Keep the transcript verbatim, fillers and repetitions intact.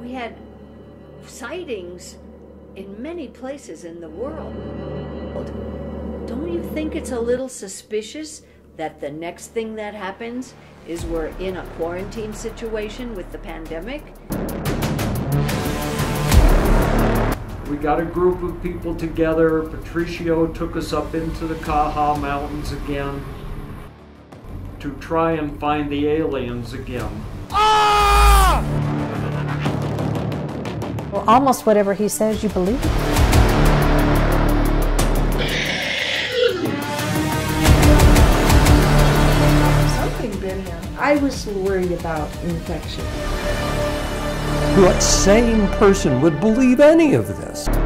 We had sightings in many places in the world. Don't you think it's a little suspicious that the next thing that happens is we're in a quarantine situation with the pandemic? We got a group of people together. Patricio took us up into the Caja Mountains again to try and find the aliens again. Ah! Well, almost whatever he says, you believe. Something been here. I was worried about infection. What sane person would believe any of this?